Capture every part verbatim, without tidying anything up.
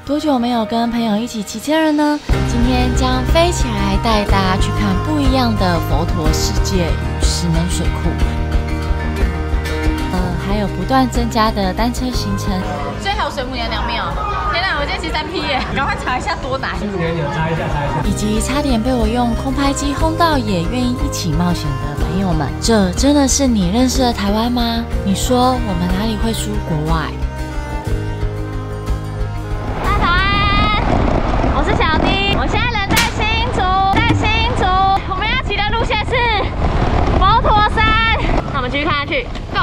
多久没有跟朋友一起骑车了呢？今天将飞起来带大家去看不一样的佛陀世界与石门水库。呃，还有不断增加的单车行程。 最好水母娘娘庙。天哪，我今天骑三 P 耶！赶快查一下多难。 水母娘娘查一下，查一下。 以及差点被我用空拍机轰到也愿意一起冒险的朋友们，这真的是你认识的台湾吗？你说我们哪里会输国外？ 我是小丁，我现在人在新竹，在新竹，我们要骑的路线是佛陀山，那我们继续看下去 ，Go！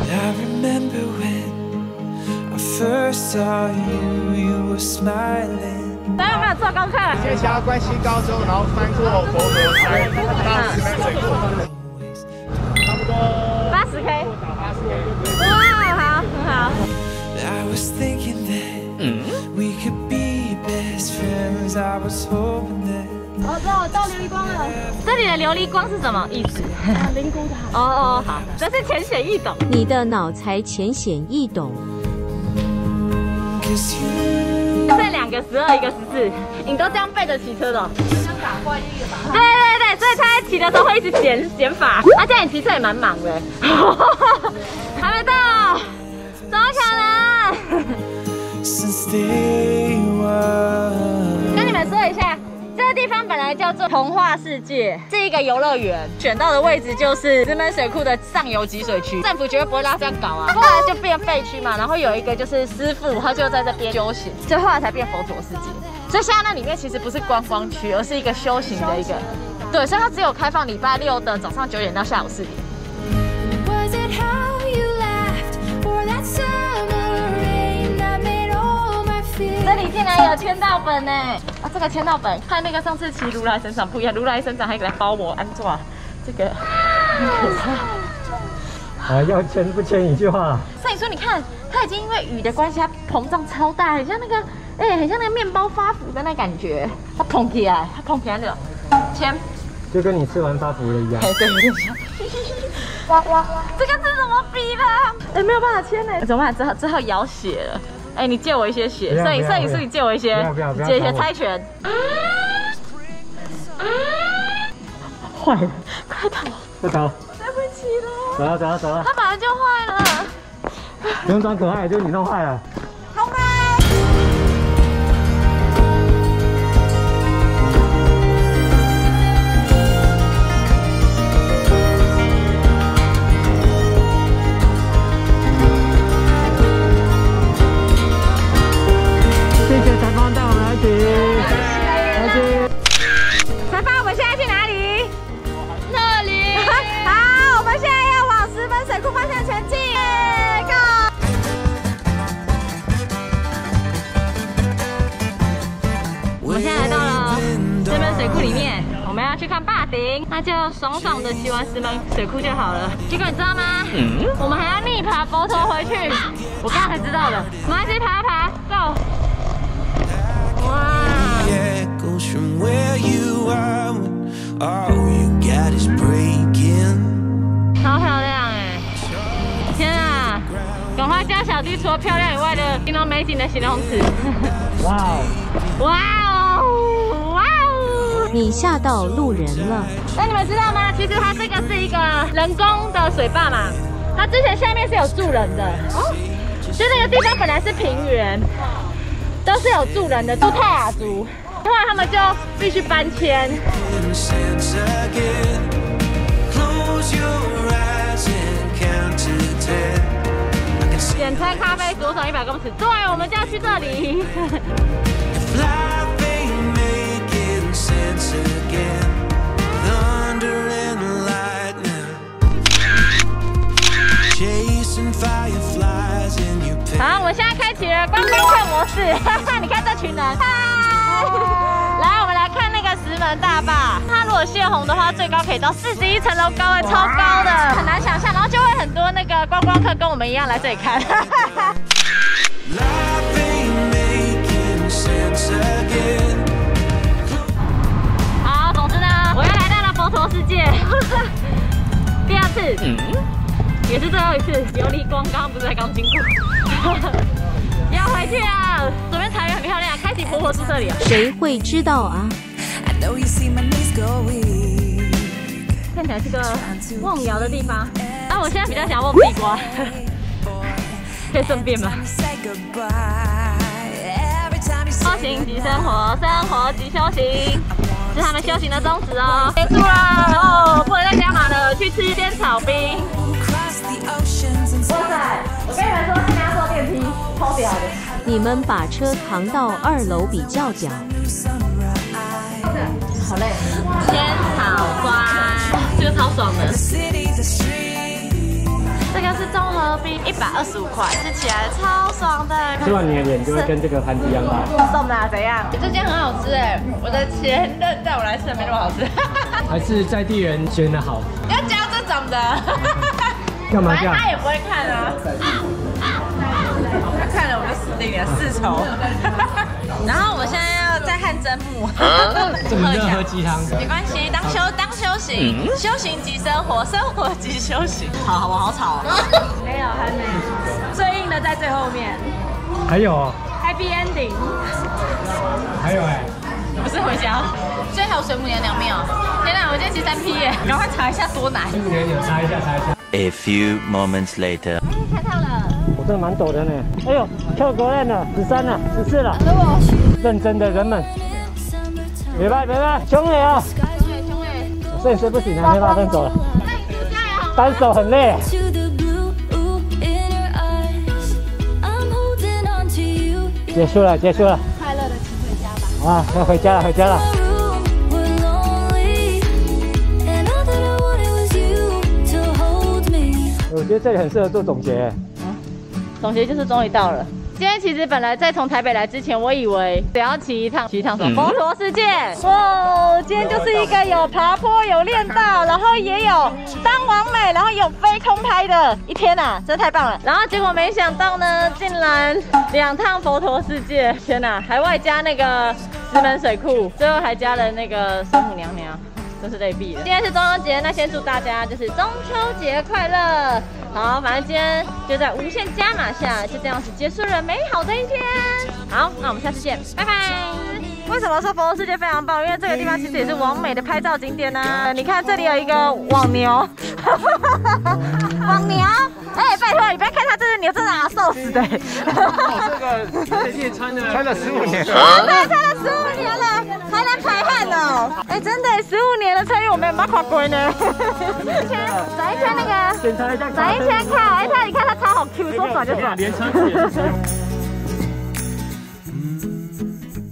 大家有没有坐高看？ 先下关西高中，然后翻过佛陀山，到石门水库，差不多八十 K， 八十 K。 哇，好，很好。 嗯。 我知道，我到琉璃光了。这里的琉璃光是什么意思？灵骨塔。哦哦，好，这是浅显易懂。 你的脑才浅显易懂。 这两个十二，一个十四，你都这样背着骑车的、哦？像打怪一个吧。对对对，所以他在骑的时候会一直减减法。啊，这样你骑车也蛮忙的。还没到，怎么可能？跟你们说一下。 这个地方本来叫做童话世界，是一个游乐园。选到的位置就是石门水库的上游集水区，政府绝对不会让它这样搞啊。后来就变废区嘛，然后有一个就是师傅，他就在这边修行，所以后来才变佛陀世界。所以现在那里面其实不是观光区，而是一个修行的一个。对，所以它只有开放礼拜六的早上九点到下午四点。 这里竟然有签到本呢！啊，这个签到本，看那个上次骑如来神掌不一样，如来神掌还给它包膜安装，这个很可怕。 啊，要签不签一句话？ 所以说，你看，它已经因为雨的关系，它膨胀超大，很像那个，哎、欸，很像那个面包发福的那感觉，它膨起来，它膨起来了，签， 就跟你吃完发福了一样。 哎，对，有点像。哇哇哇！这个字怎么比的？哎、欸，没有办法签呢，怎么办？只好只好摇血了。 哎、欸，你借我一些血，摄影摄影师，你借我一些，借一些猜拳。坏了，快逃！ 快逃！ 我对不起了。 走了走了走了。 它本来就坏了。 不用装可爱，就是你弄坏了。 好吧。 谢谢采访带我们来骑，来骑。 采访，我们现在去哪里？那里。好，我们现在要往石门水库方向前进。Go！ 我们现在来到了石门水库里面，我们要去看坝顶，那就爽爽的骑完石门水库就好了。结果你知道吗？嗯。我们还要逆爬佛陀回去，我刚才知道的。我们一起爬爬 ，Go！ 哇！超漂亮哎！天啊！赶快教小弟除了漂亮以外的形容美景的形容词。 哇哦！ 哇哦！哇哦！ 你吓到路人了。 那你们知道吗？其实它这个是一个人工的水坝嘛，它之前下面是有住人的。哦。就那个地方本来是平原。 都是有住人的，住泰雅族，后来他们就必须搬迁。简餐咖啡左手一百公尺，对，我们就要去这里。好，我们现在开启了观光客模式，哈哈，你看这群人，嗨，来，我们来看那个石门大坝，它如果泄洪的话，最高可以到四十一层楼高，哎，超高的，很难想象，然后就会很多那个观光客跟我们一样来这里看，哈哈哈。好，总之呢，我又来到了佛陀世界，第二次。嗯。 也是最后一次琉璃光，刚刚不是才刚经过，要回去了。左边茶园很漂亮，看活住这里啊？ 谁会知道啊？ 看起来是个瓮窑的地方。啊，我现在比较想瓮地瓜，可以顺便吗？修行即生活，生活即修行，是他们修行的宗旨哦。结束啦，哦，不能再加码了，去吃仙草冰。哇塞！我跟你们说，这边要坐电梯，超屌的。 你们把车扛到二楼比较屌。 好累。仙草瓜，这个超爽的。这个是综合冰，一百二十五块，吃起来超爽的。 吃完你的脸就会跟这个盘子一样大。 送的啊？怎样？这间很好吃哎，我的前任带我来吃的没那么好吃。 还是在地人选的好。 要教这种的。 干嘛这样？ 他也不会看啊。他看了我就死定了，世仇。然后我们现在要再汗蒸木， 这么热喝鸡汤？ 没关系，当修当修行，修行即生活，生活即修行。好，我好吵。没有，还没。最硬的在最后面。 还有哦。 Happy ending。 还有哎。 不是回家。最后还有水母娘娘面哦！天哪，我今天骑三 P 耶，赶快查一下多难。 水母娘娘查一下，查一下。 A few moments later。 开套了。 我这蛮陡的呢。哎呦，跳狗链了，十三了，十四了。认真的人们，别拜别拜，兄弟啊！ 兄弟兄弟， 我摄影师不行啊，没办法分手了。单手很累。结束了，结束了。 快乐的骑回家吧。 啊，要回家了，回家了。我觉得这里很适合做总结。 总结就是终于到了。今天其实本来在从台北来之前，我以为只要骑一趟，骑一趟什么佛陀世界。哇，今天就是一个有爬坡、有练道，然后也有当完美，然后有飞空拍的一天啊，真的太棒了。然后结果没想到呢，竟然两趟佛陀世界，天哪，还外加那个石门水库，最后还加了那个水母娘娘。真是累毙了。今天是中秋节，那先祝大家就是中秋节快乐。好，反正今天就在无限加码下，就这样子结束了美好的一天。好，那我们下次见，拜拜。为什么说佛陀世界非常棒？因为这个地方其实也是网美的拍照景点呢、啊。你看这里有一个网牛，网牛。哎、欸，拜托你不要看它这只牛，真的啊，瘦死的、欸。 这个这件穿了穿了十五年了， 对，穿了十五年了，还能排汗哦。哎、欸，真的，十五年了，所以我们没跨过呢。一圈，转一圈那个， 检查一下， 转一圈看，哎，它你看它超好 Q，说转就转。 连车子也是。